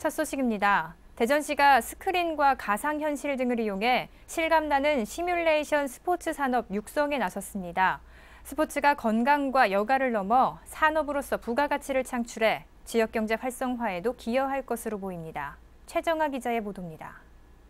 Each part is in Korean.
첫 소식입니다. 대전시가 스크린과 가상현실 등을 이용해 실감나는 시뮬레이션 스포츠 산업 육성에 나섰습니다. 스포츠가 건강과 여가를 넘어 산업으로서 부가가치를 창출해 지역경제 활성화에도 기여할 것으로 보입니다. 최정아 기자의 보도입니다.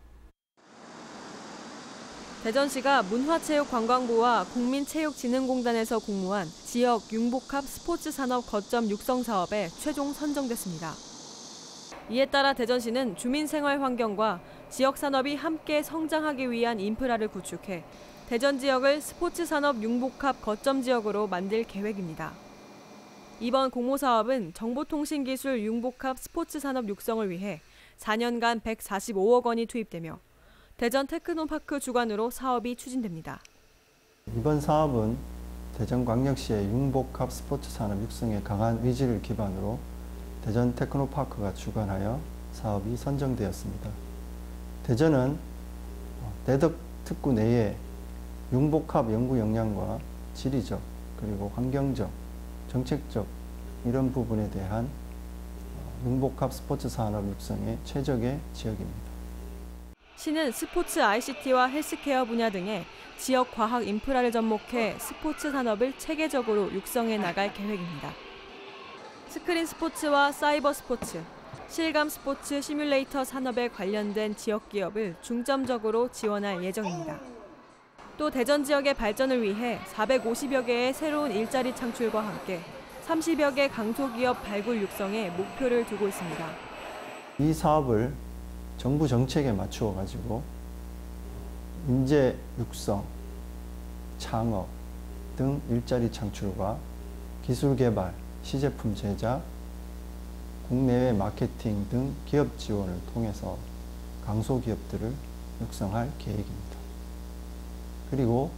대전시가 문화체육관광부와 국민체육진흥공단에서 공모한 지역 융복합 스포츠 산업 거점 육성 사업에 최종 선정됐습니다. 이에 따라 대전시는 주민 생활 환경과 지역 산업이 함께 성장하기 위한 인프라를 구축해 대전 지역을 스포츠 산업 융복합 거점 지역으로 만들 계획입니다. 이번 공모 사업은 정보통신기술 융복합 스포츠 산업 육성을 위해 4년간 145억 원이 투입되며 대전 테크노파크 주관으로 사업이 추진됩니다. 이번 사업은 대전광역시의 융복합 스포츠 산업 육성에 강한 의지를 기반으로 대전 테크노파크가 주관하여 사업이 선정되었습니다. 대전은 대덕 특구 내에 융복합 연구 역량과 지리적 그리고 환경적, 정책적 이런 부분에 대한 융복합 스포츠 산업 육성의 최적의 지역입니다. 시는 스포츠 ICT와 헬스케어 분야 등의 지역 과학 인프라를 접목해 스포츠 산업을 체계적으로 육성해 나갈 계획입니다. 스크린 스포츠와 사이버 스포츠, 실감 스포츠 시뮬레이터 산업에 관련된 지역 기업을 중점적으로 지원할 예정입니다. 또 대전 지역의 발전을 위해 450여 개의 새로운 일자리 창출과 함께 30여 개 강소기업 발굴 육성에 목표를 두고 있습니다. 이 사업을 정부 정책에 맞추어 가지고 인재 육성, 창업 등 일자리 창출과 기술 개발, 시제품 제작, 국내외 마케팅 등 기업 지원을 통해서 강소기업들을 육성할 계획입니다. 그리고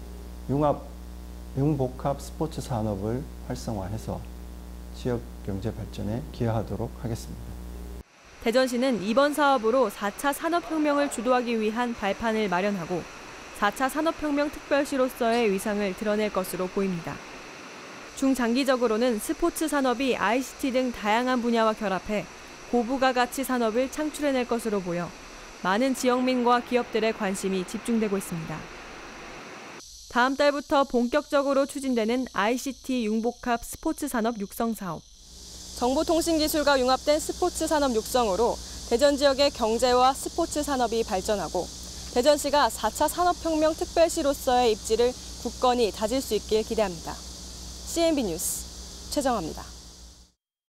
융복합 스포츠 산업을 활성화해서 지역 경제 발전에 기여하도록 하겠습니다. 대전시는 이번 사업으로 4차 산업혁명을 주도하기 위한 발판을 마련하고 4차 산업혁명 특별시로서의 위상을 드러낼 것으로 보입니다. 중장기적으로는 스포츠 산업이 ICT 등 다양한 분야와 결합해 고부가가치 산업을 창출해낼 것으로 보여 많은 지역민과 기업들의 관심이 집중되고 있습니다. 다음 달부터 본격적으로 추진되는 ICT 융복합 스포츠 산업 육성 사업. 정보통신기술과 융합된 스포츠 산업 육성으로 대전 지역의 경제와 스포츠 산업이 발전하고 대전시가 4차 산업혁명 특별시로서의 입지를 굳건히 다질 수 있길 기대합니다. CNB 뉴스 최정아입니다.